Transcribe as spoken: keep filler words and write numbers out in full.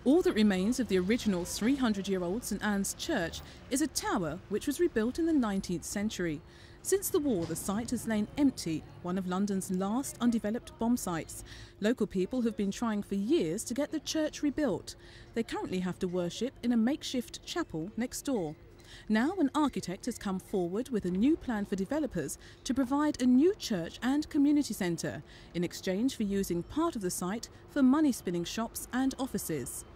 All that remains of the original three hundred year old St Anne's Church is a tower which was rebuilt in the nineteenth century. Since the war, the site has lain empty, one of London's last undeveloped bomb sites. Local people have been trying for years to get the church rebuilt. They currently have to worship in a makeshift chapel next door. Now an architect has come forward with a new plan for developers to provide a new church and community centre in exchange for using part of the site for money-spinning shops and offices.